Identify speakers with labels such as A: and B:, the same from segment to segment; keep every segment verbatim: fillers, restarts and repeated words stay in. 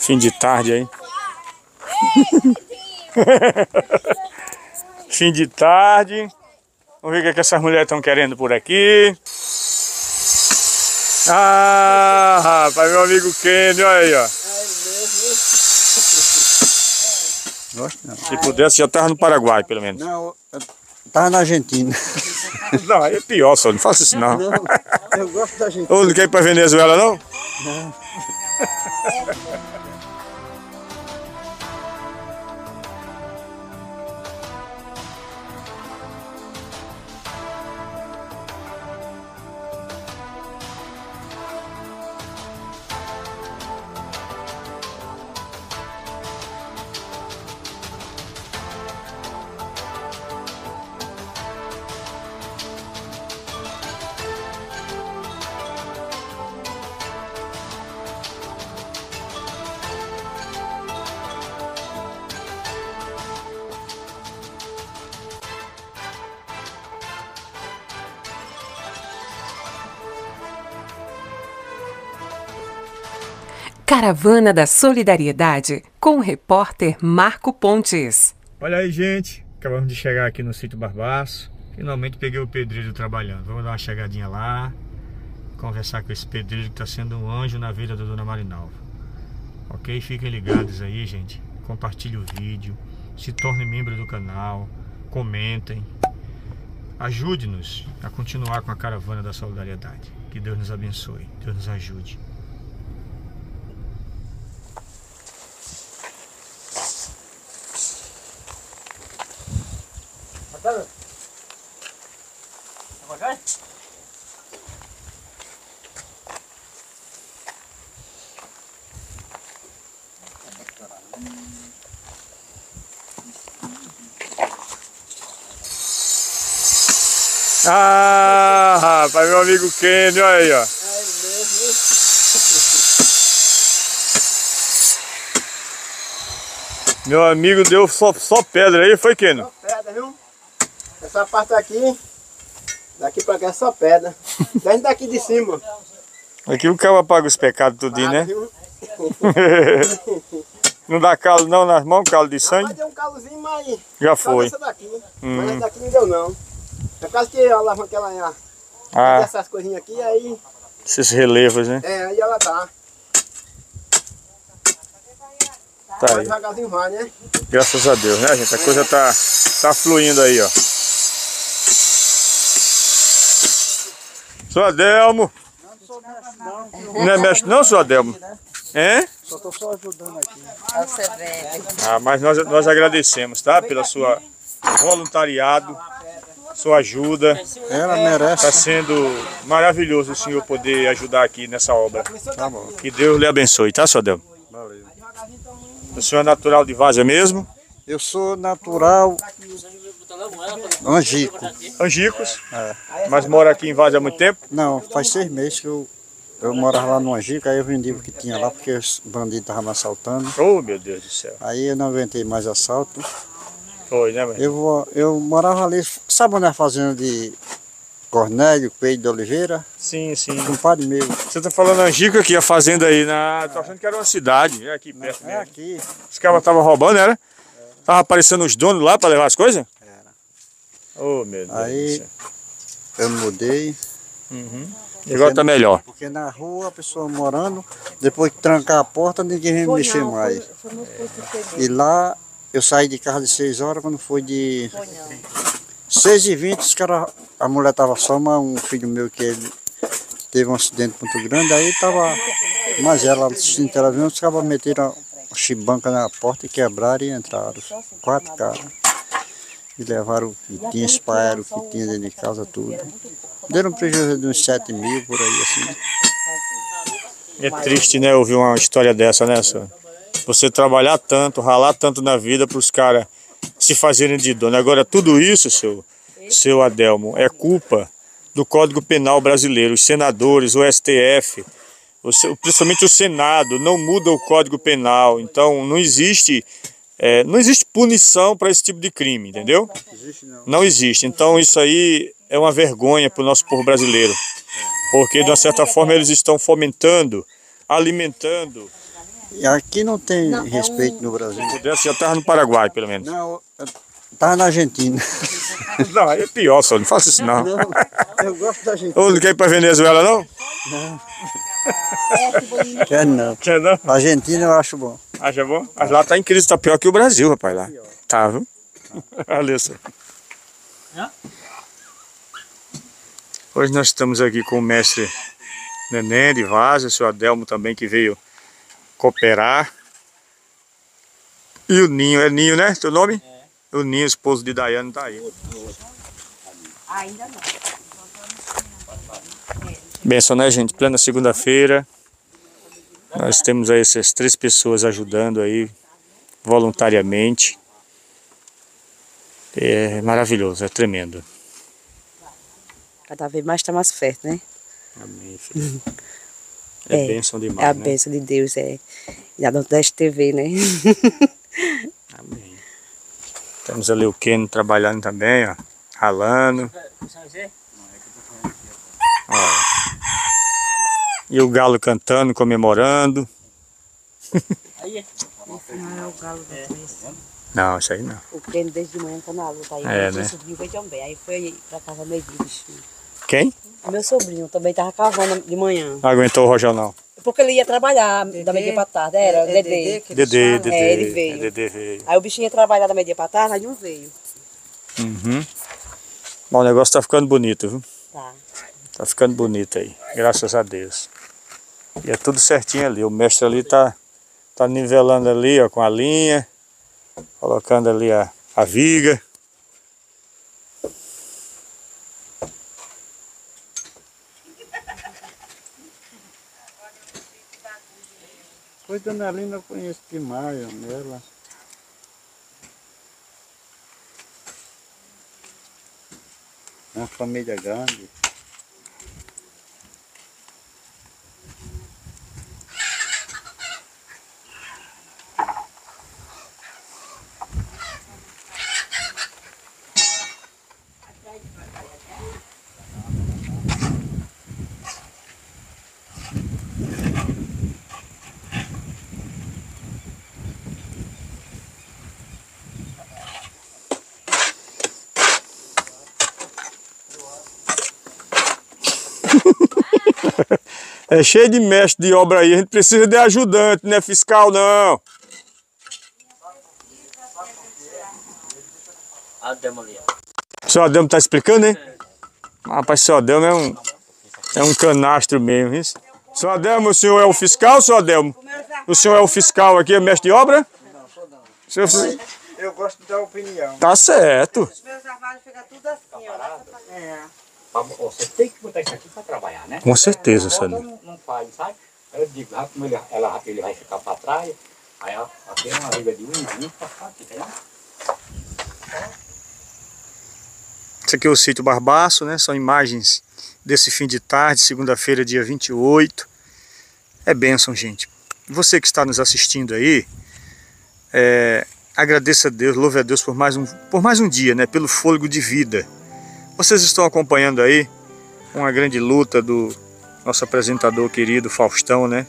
A: Fim de tarde aí. Fim de tarde. Vamos ver o que, é que essas mulheres estão querendo por aqui. Ah, rapaz, meu amigo Kenny, olha aí, ó. Se pudesse, já tava no Paraguai, pelo menos.
B: Não, eu tava na Argentina.
A: Não, aí é pior, só não faça isso não.
B: Não, eu gosto da Argentina.
A: Ou não quer ir pra Venezuela, não?
B: Não.
C: Caravana da Solidariedade, com o repórter Marco Pontes.
A: Olha aí, gente, acabamos de chegar aqui no sítio Barbaço. Finalmente peguei o pedreiro trabalhando. Vamos dar uma chegadinha lá, conversar com esse pedreiro que está sendo um anjo na vida da dona Marinalva. Ok? Fiquem ligados aí, gente. Compartilhe o vídeo, se torne membro do canal, comentem. Ajude-nos a continuar com a Caravana da Solidariedade. Que Deus nos abençoe, Deus nos ajude. Ah, rapaz, meu amigo Kenny, olha aí, ó. Meu amigo deu só, só pedra aí, foi, Kenny?
B: Só pedra, viu? Essa parte aqui, daqui pra cá é só pedra. Desde daqui de cima.
A: Aqui o cara apaga os pecados tudinho, né?
B: Viu?
A: Não dá calo não nas mãos, calo de sangue?
B: Rapaz, deu um calozinho, mas...
A: Já foi.
B: Essa daqui,
A: Hum.
B: mas essa daqui não deu não. É quase que ela lava aquela...
A: Ah,
B: essas coisinhas aqui, aí...
A: esses relevos, né?
B: É, aí ela tá.
A: Tá
B: Mas
A: aí.
B: devagarzinho vai, né?
A: Graças a Deus, né, gente? A coisa tá, tá fluindo aí, ó. Sou Adelmo.
B: Não sou mestre não.
A: Não é mestre não, sou Adelmo? Hein?
B: Só tô só ajudando aqui.
A: Ah, mas nós, nós agradecemos, tá? Pela sua voluntariado, sua ajuda.
B: Ela merece.
A: Está sendo maravilhoso o senhor poder ajudar aqui nessa obra.
B: Tá bom.
A: Que Deus lhe abençoe, tá, seu Adelmo?
B: Valeu.
A: O senhor é natural de Várzea mesmo?
B: Eu sou natural Angico.
A: Angicos,
B: É.
A: mas mora aqui em Várzea há muito tempo?
B: Não, faz seis meses que eu, eu morava lá no Angico, aí eu vendi o que tinha lá porque os bandidos estavam me assaltando.
A: Oh, meu Deus do céu.
B: Aí eu não aguentei mais assalto.
A: Foi, né, mãe?
B: Eu, vou, eu morava ali, sabe onde é a fazenda de Cornélio, Coelho de Oliveira?
A: Sim, sim.
B: Um padre meu.
A: Você tá falando Angico aqui, a fazenda aí, na... tô achando que era uma cidade, é aqui perto
B: É
A: mesmo.
B: aqui.
A: Os caras estavam roubando, era? Tava aparecendo os donos lá para levar as coisas?
B: Era.
A: Oh, meu Deus
B: Aí
A: do céu.
B: eu mudei.
A: Uhum. E agora tá melhor.
B: Porque na rua a pessoa morando, depois que trancar a porta, ninguém vem mexer mais. E lá eu saí de casa de seis horas, quando foi de seis e vinte, os cara, a mulher tava só, mas um filho meu que ele teve um acidente muito grande, aí tava, mas ela assistindo televisão, os caras meteram a chibanca na porta e quebraram e entraram. Quatro caras. E levaram o que tinha, espalharam o que tinha dentro de casa, tudo. Deram um prejuízo de uns sete mil por aí, assim.
A: É triste, né, ouvir uma história dessa, né, senhor? Você trabalhar tanto, ralar tanto na vida para os caras se fazerem de dono. Agora, tudo isso, seu, seu Adelmo, é culpa do Código Penal brasileiro. Os senadores, o S T F, o, principalmente o Senado, não muda o Código Penal. Então, não existe, é, não existe punição para esse tipo de crime, entendeu?
B: Existe não.
A: Não existe. Então, isso aí é uma vergonha para o nosso povo brasileiro. Porque, de uma certa forma, eles estão fomentando, alimentando
B: E aqui não tem
D: Não, é
B: respeito
D: um-
B: no Brasil.
A: Se pudesse, já estava no Paraguai, pelo menos.
B: Não, eu tava na Argentina.
A: Não, aí é pior, só não faça isso não.
B: Não, eu gosto da Argentina.
A: Ou não quer ir pra Venezuela, não?
B: Quer não.
A: Quer não?
B: A Argentina eu acho bom.
A: Acha bom? Mas lá tá em crise, tá pior que o Brasil, rapaz, lá. Tá, viu? Valeu, senhor. Hoje nós estamos aqui com o mestre Neném de Várzea, o senhor Adelmo também, que veio cooperar. E o Ninho, é Ninho, né? Teu nome? É. O Ninho, esposo de Daiane, tá aí.
D: Ainda não.
A: Benção, né, gente? Plena segunda-feira. Nós temos aí essas três pessoas ajudando aí, voluntariamente. É maravilhoso, é tremendo.
D: Cada vez mais está mais perto, né?
A: Amém, filho. É, é bênção demais,
D: É a
A: né?
D: bênção de Deus, é. E a Nordeste T V, né?
A: Amém. Temos ali o Keno trabalhando também, ó. Ralando. Ó. E o galo cantando, comemorando.
D: Esse não é o galo da cabeça.
A: Não, isso aí não.
D: O Keno desde de manhã tá na luta aí.
A: É,
D: o meu
A: né?
D: sobrinho veio também. Aí foi pra casa meio dia, bichinho.
A: Quem?
D: O meu sobrinho também tava cavando de manhã.
A: Não aguentou o Rojão, não.
D: Porque ele ia trabalhar da meia pra tarde. Era o Dedê.
A: Dedê, Dedê.
D: É, ele veio.
A: É, Dedê veio.
D: Aí o bichinho ia trabalhar da meia pra tarde, aí não veio.
A: Uhum. Bom, o negócio tá ficando bonito, viu?
D: Tá.
A: Tá ficando bonito aí, graças a Deus. E é tudo certinho ali. O mestre ali tá, tá nivelando ali, ó, com a linha. Colocando ali a, a viga.
B: Pois Dona Lina eu conheço demais ela. É uma família grande.
A: É cheio de mestre de obra aí, a gente precisa de ajudante, não é fiscal não. O senhor Adelmo tá explicando, hein? Rapaz, o senhor Adelmo é um, é um canastro mesmo, isso. Senhor Adelmo, o senhor é o fiscal, senhor Adelmo? O senhor é o fiscal aqui, é mestre de obra?
B: Não, sou não.
A: O senhor...
B: Eu gosto de dar opinião.
A: Tá certo.
D: Os meus trabalhos ficam tudo assim, ó. É.
E: Você tem que botar isso aqui para trabalhar, né?
A: Com certeza,
E: senhor.
A: senhor.
E: Não, não faz, sabe? Aí eu digo, ah, como ele, ela, ele vai ficar para trás, aí ó, aqui é uma liga de um e um para cá, entendeu?
A: Esse aqui é o sítio Barbaço, né? São imagens desse fim de tarde, segunda-feira, dia vinte e oito. É bênção, gente. Você que está nos assistindo aí, é, agradeça a Deus, louve a Deus por mais um, por mais um dia, né? Pelo fôlego de vida. Vocês estão acompanhando aí uma grande luta do nosso apresentador querido Faustão, né?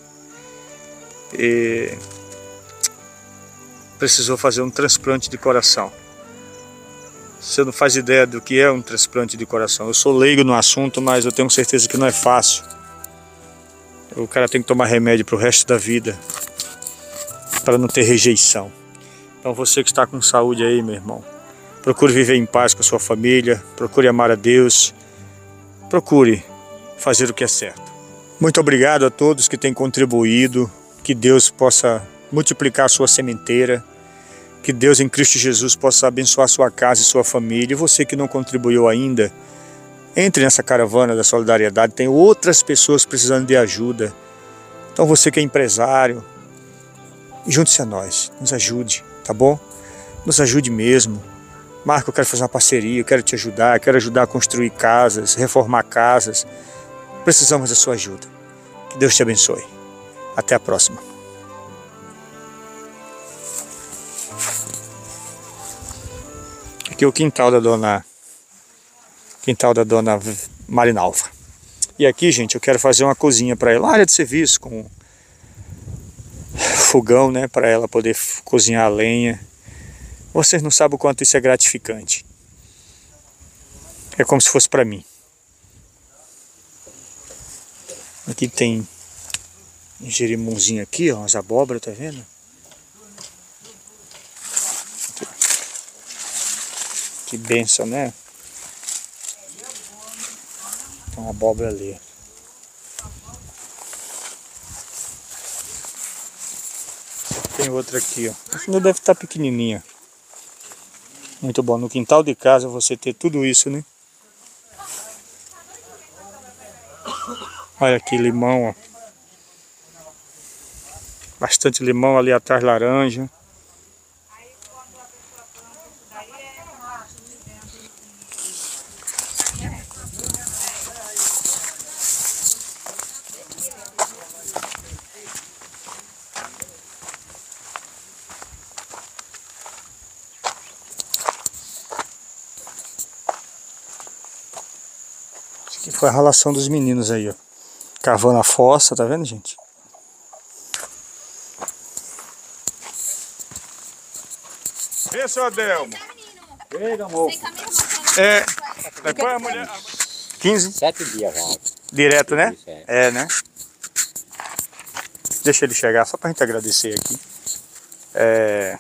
A: E precisou fazer um transplante de coração. Você não faz ideia do que é um transplante de coração. Eu sou leigo no assunto, mas eu tenho certeza que não é fácil. O cara tem que tomar remédio para o resto da vida, para não ter rejeição. Então você que está com saúde aí, meu irmão, procure viver em paz com a sua família, procure amar a Deus, procure fazer o que é certo. Muito obrigado a todos que têm contribuído, que Deus possa multiplicar a sua sementeira, que Deus em Cristo Jesus possa abençoar sua casa e sua família. E você que não contribuiu ainda, entre nessa caravana da solidariedade, tem outras pessoas precisando de ajuda. Então você que é empresário, junte-se a nós, nos ajude, tá bom? Nos ajude mesmo. Marco, eu quero fazer uma parceria, eu quero te ajudar, eu quero ajudar a construir casas, reformar casas. Precisamos da sua ajuda. Que Deus te abençoe. Até a próxima. Aqui é o quintal da dona quintal da dona Marinalva. E aqui, gente, eu quero fazer uma cozinha para ela, área de serviço com fogão, né, para ela poder cozinhar a lenha. Vocês não sabem o quanto isso é gratificante. É como se fosse para mim. Aqui tem um jerimumzinho aqui, ó, umas abóboras, tá vendo? Que bênção, né? Tem uma abóbora ali. Tem outra aqui, ó. Ainda deve estar pequenininha. Muito bom. No quintal de casa você ter tudo isso, né? Olha aqui, limão, ó. Bastante limão ali atrás, laranja. Isso aqui foi a ralação dos meninos aí, ó. Cavando a fossa, tá vendo, gente? Vê, seu Adelmo.
E: Vem, amor.
A: É. Depois a mulher. quinze?
E: Sete dias já.
A: Direto, né?
E: Isso, é.
A: É, né? Deixa ele chegar, só pra gente agradecer aqui. É...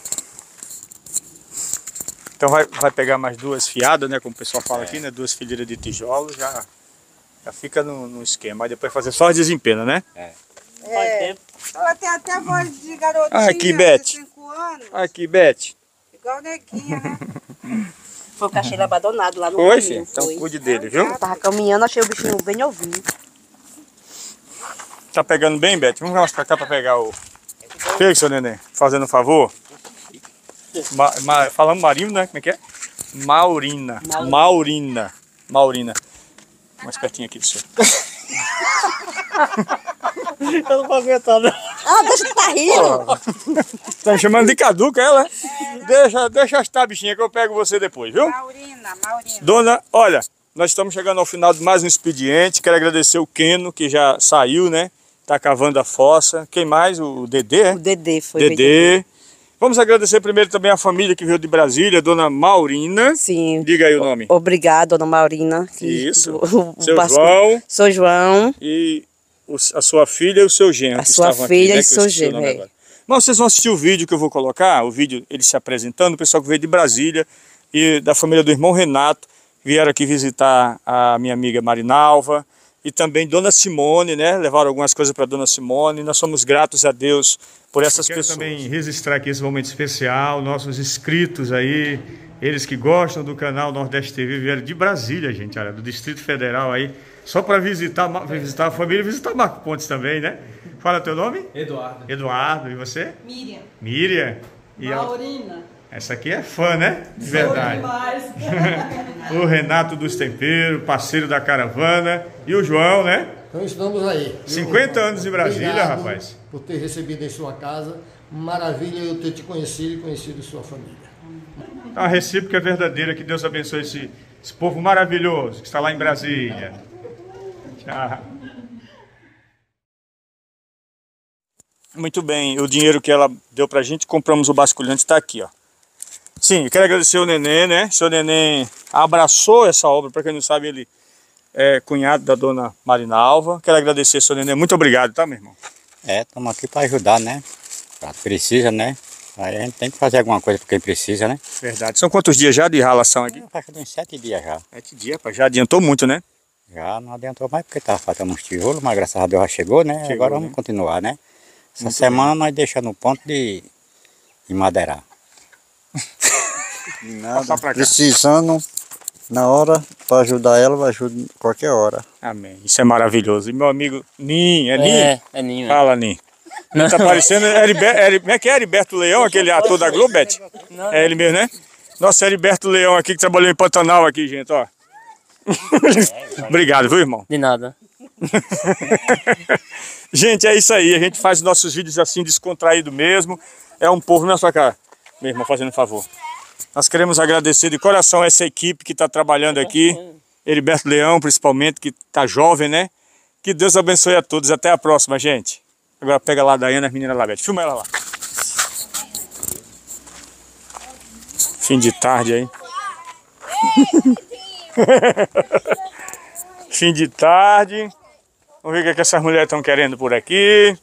A: Então vai, vai pegar mais duas fiadas, né? Como o pessoal fala é. aqui, né? Duas fileiras de tijolo, já, já fica no, no esquema. Aí depois fazer só as desempenas, né?
E: É.
D: É. Ela tem até voz de garotinha
A: Ah, aqui, Beth.
D: de cinco anos.
A: Aqui, Beth.
D: Igual neguinha, né?
F: Foi porque achei ele abandonado lá no
A: Foi,
F: rio.
A: filho? Então
F: Foi.
A: cuide dele, viu?
F: Eu tava caminhando, achei o bichinho bem novinho.
A: Tá pegando bem, Beth? Vamos mais pra cá pra pegar o... Chega, seu neném. Fazendo um favor. Ma, ma, falando Marino, né? Como é que é? Maurina.
F: Maurina.
A: Maurina. Maurina. Mais pertinho aqui do senhor.
F: Eu não vou aguentar, não. Ah, deixa de tá rindo.
A: Tá me chamando de caduca ela? É, deixa, deixa estar, bichinha, que eu pego você depois, viu?
D: Maurina, Maurina.
A: Dona, olha, nós estamos chegando ao final de mais um expediente. Quero agradecer o Keno, que já saiu, né? Tá cavando a fossa. Quem mais? O Dedê, é?
F: O Dedê foi.
A: Dedê. Vamos agradecer primeiro também a família que veio de Brasília, Dona Maurina.
F: Sim.
A: Diga aí o nome.
F: Obrigado, Dona Maurina.
A: Isso.
F: O, o
A: seu
F: Vasco...
A: João.
F: Sou João.
A: E o, a sua filha e o seu genro.
F: A
A: que
F: sua
A: estavam
F: filha
A: aqui, né,
F: e seu genro, é.
A: Mas vocês vão assistir o vídeo que eu vou colocar, o vídeo ele se apresentando, o pessoal que veio de Brasília e da família do irmão Renato, vieram aqui visitar a minha amiga Marinalva e também Dona Simone, né? Levaram algumas coisas para Dona Simone. Nós somos gratos a Deus por essas pessoas. Quero também registrar aqui esse momento especial, nossos inscritos aí, eles que gostam do canal Nordeste T V, vieram de Brasília, gente, olha, do Distrito Federal aí, só para visitar, visitar a família e visitar Marco Pontes também, né? Fala teu nome?
G: Eduardo.
A: Eduardo, e você?
G: Miriam.
A: Miriam. E
G: Maurina.
A: Essa aqui é fã, né? De verdade. O Renato dos Temperos, parceiro da caravana. E o João, né?
H: Então estamos aí.
A: cinquenta anos em Brasília,
H: Obrigado
A: rapaz.
H: Por ter recebido em sua casa. Maravilha eu ter te conhecido e conhecido sua família.
A: Então, a recíproca é verdadeira. Que Deus abençoe esse, esse povo maravilhoso que está lá em Brasília. Tchau. Muito bem, o dinheiro que ela deu pra gente, compramos o basculhante, está aqui, ó. Sim, eu quero agradecer o Neném, né? Seu Neném abraçou essa obra, para quem não sabe, ele é cunhado da Dona Marinalva. Quero agradecer, seu Neném, muito obrigado, tá, meu irmão?
E: É, estamos aqui para ajudar, né? Pra precisa, né? Aí a gente tem que fazer alguma coisa para quem precisa, né?
A: Verdade. São quantos dias já de ralação aqui?
E: Faz uns sete dias já.
A: Sete dias, pá. Já adiantou muito, né?
E: Já não adiantou mais porque estava faltando uns tijolos, mas graças a Deus já chegou, né?
A: Chegou,
E: Agora
A: né?
E: vamos continuar, né? Essa
A: Muito
E: semana bem. Nós deixamos no ponto de, de madeirar.
B: Nada, precisando na hora para ajudar ela, vai ajudar qualquer hora.
A: Amém. Isso é maravilhoso. E meu amigo Nin, é Nin?
I: É, é Ninho.
A: Fala, Nin. Não tá parecendo Heriberto, Heri, como é que é Heriberto Leão, aquele ator da Globo, Beth? É ele mesmo, né? Nossa, Heriberto Leão aqui que trabalhou em Pantanal aqui, gente, ó. Obrigado, viu, irmão?
I: De nada.
A: Gente, é isso aí. A gente faz nossos vídeos assim, descontraído mesmo. É um povo, na sua cara, meu irmão, fazendo um favor. Nós queremos agradecer de coração essa equipe que está trabalhando aqui. Heriberto Leão, principalmente, que está jovem, né? Que Deus abençoe a todos. Até a próxima, gente. Agora pega lá a Daiane, as meninas lá, Beth. Filma ela lá. Fim de tarde aí. Fim de tarde. Vamos ver o que, é que essas mulheres estão querendo por aqui.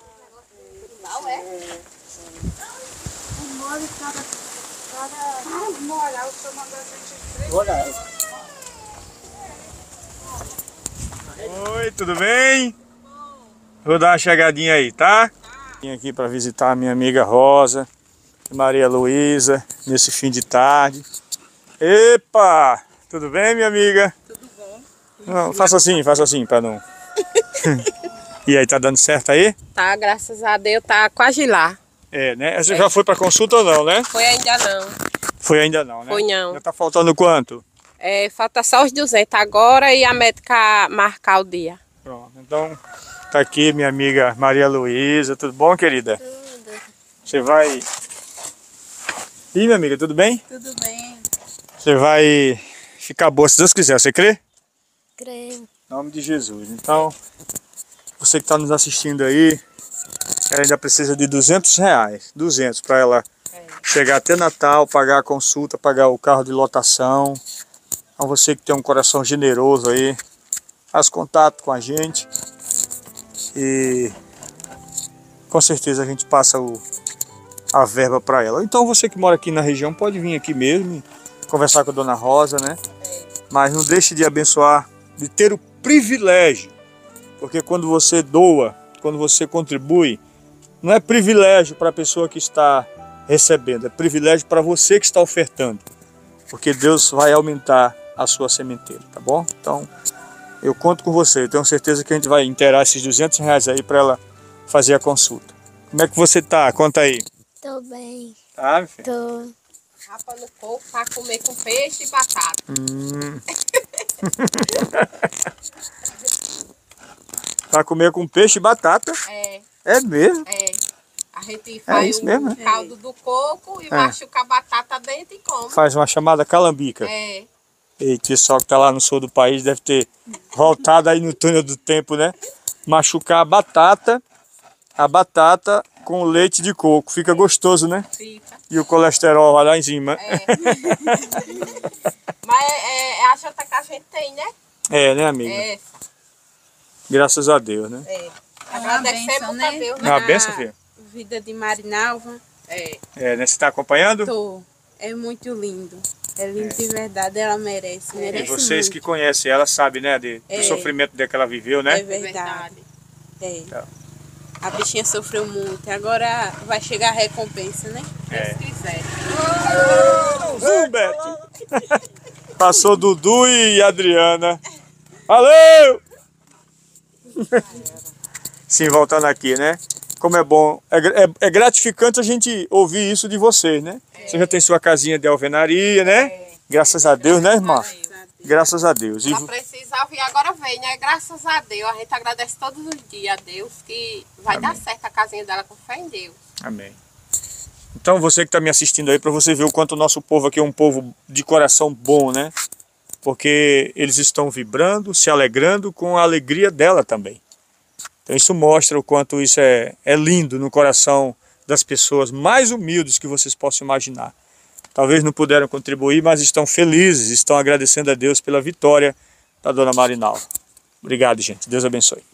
A: Oi, tudo bem? Vou dar uma chegadinha aí, tá? Vim aqui para visitar a minha amiga Rosa e Maria Luísa nesse fim de tarde. Epa! Tudo bem, minha amiga?
D: Tudo bom.
A: Não, faça assim, faça assim, para não... E aí, tá dando certo aí?
D: Tá, graças a Deus, tá quase lá.
A: É, né? Você já foi para consulta ou não, né?
D: Foi ainda não.
A: Foi ainda não, né?
D: Foi não.
A: Já tá faltando quanto?
D: É, falta só os duzentos agora e a médica marcar o dia.
A: Pronto, então tá aqui minha amiga Maria Luísa. Tudo bom, querida?
D: Tudo.
A: Você vai... Ih, minha amiga, tudo bem?
D: Tudo bem.
A: Você vai ficar boa, se Deus quiser, você crê?
F: Creio.
A: Em nome de Jesus. Então, você que está nos assistindo aí, ela ainda precisa de duzentos reais. duzentos para ela é. chegar até Natal, pagar a consulta, pagar o carro de lotação. Então você que tem um coração generoso aí, faz contato com a gente. E com certeza a gente passa o, a verba para ela. Então você que mora aqui na região pode vir aqui mesmo, conversar com a Dona Rosa, né? Mas não deixe de abençoar, de ter o privilégio. Porque quando você doa, quando você contribui, não é privilégio para a pessoa que está recebendo, é privilégio para você que está ofertando. Porque Deus vai aumentar a sua sementeira, tá bom? Então, eu conto com você. Eu tenho certeza que a gente vai inteirar esses duzentos reais aí para ela fazer a consulta. Como é que você tá? Conta aí.
F: Tô bem.
A: Tá, meu filho?
F: Tô.
D: Rapa no coco para comer com peixe e batata.
A: Hum. Pra comer com peixe e batata?
D: É.
A: É mesmo?
D: É. A gente faz
A: isso
D: um
A: mesmo, né?
D: caldo do coco e
A: É.
D: machuca a batata dentro e come.
A: Faz uma chamada calambica.
D: É.
A: E o pessoal que tá lá no sul do país deve ter voltado aí no túnel do tempo, né? Machucar a batata, a batata com leite de coco. Fica gostoso, né?
D: Fica.
A: E o colesterol vai lá em cima.
D: É. Mas é, é a janta que a gente tem, né?
A: É, né, amiga?
D: É.
A: Graças a Deus, né?
D: É. Agradecemos a Deus,
A: É uma
D: né?
A: benção, filha?
G: Vida de Marinalva.
D: É.
A: É, né? Você tá acompanhando?
G: Tô. É muito lindo. É lindo de verdade, ela merece.
A: E
G: Merece
A: vocês
G: muito.
A: que conhecem ela sabem, né? De, do
G: É.
A: sofrimento dela que ela viveu, né?
G: É verdade. É.
A: Então.
G: A bichinha sofreu muito. Agora vai chegar a recompensa, né?
A: É.
D: Se quiser.
A: Zum, Beto! Passou Dudu e Adriana. Valeu! Sim, voltando aqui, né? Como é bom, é, é, é gratificante a gente ouvir isso de vocês, né? É. Você já tem sua casinha de alvenaria, né? É. Graças a Deus, né, irmã? Graças a Deus.
D: Ela precisava e agora vem, né? Graças a Deus. A gente agradece todos os dias a Deus que vai Amém. Dar certo a casinha dela com fé em Deus.
A: Amém. Então você que está me assistindo aí, para você ver o quanto o nosso povo aqui é um povo de coração bom, né? Porque eles estão vibrando, se alegrando com a alegria dela também. Então isso mostra o quanto isso é, é lindo no coração das pessoas mais humildes que vocês possam imaginar. Talvez não puderam contribuir, mas estão felizes, estão agradecendo a Deus pela vitória da Dona Marinalva. Obrigado, gente. Deus abençoe.